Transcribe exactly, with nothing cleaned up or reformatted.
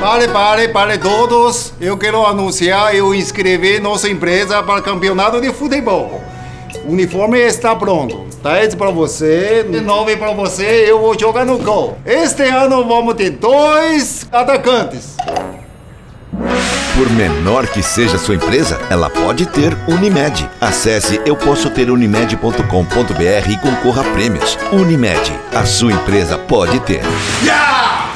Pare, pare, pare todos. Eu quero anunciar, eu inscrevi nossa empresa para o campeonato de futebol. O uniforme está pronto. dez para você, nove para você, eu vou jogar no gol. Este ano vamos ter dois atacantes. Por menor que seja a sua empresa, ela pode ter Unimed. Acesse eu posso ter unimed ponto com ponto br e concorra a prêmios. Unimed, a sua empresa pode ter. Yeah!